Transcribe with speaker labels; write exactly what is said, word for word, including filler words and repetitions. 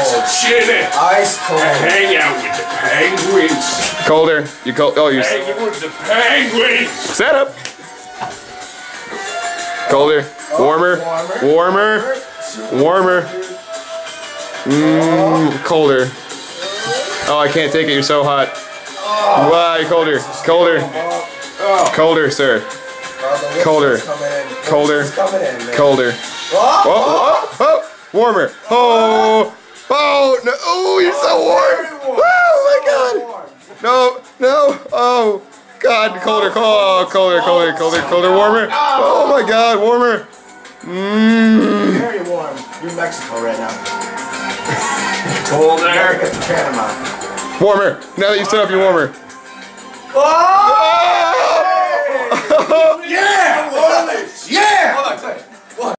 Speaker 1: It's chilly.
Speaker 2: Ice cold.
Speaker 1: I hang out with the penguins.
Speaker 3: Colder. You cold. Oh, you're.
Speaker 1: Hanging with the penguins.
Speaker 3: Set up. Colder. Warmer. Warmer. Warmer. Mmm. Colder. Oh, I can't take it. You're so hot. Wow, you're colder. Colder. Colder, sir. Colder. Colder. Colder. Oh, oh, oh. Warmer. Oh. Oh, no. Oh, you're so warm. Oh, my God. No, no. Oh, God. Colder. Oh, colder, colder, colder, colder. Warmer. Oh, my God. Warmer. Mmm.
Speaker 2: Very warm. You're in Mexico right now.
Speaker 1: Colder.
Speaker 2: America to Panama.
Speaker 3: Warmer. Now that you stood up, you're warmer.
Speaker 2: Oh!
Speaker 3: Oh!